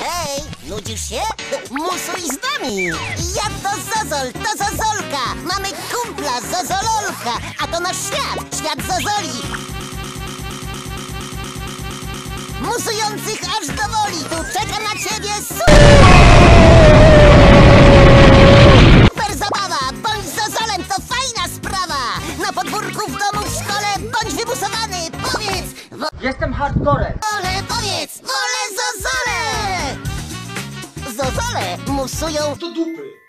Hej, nudzisz się? Musuj z nami! Ja to Zozol, to Zozolka! Mamy kumpla Zozololka, a to nasz świat, świat Zozoli! Musujących aż do woli, tu czeka na ciebie super zabawa! Bądź Zozolem, to fajna sprawa! Na podwórku, w domu, w szkole, bądź wymusowany! Powiedz! Jestem hardcorem! Wolę, powiedz! Wolę Zozole! Zozole musują Do dupy!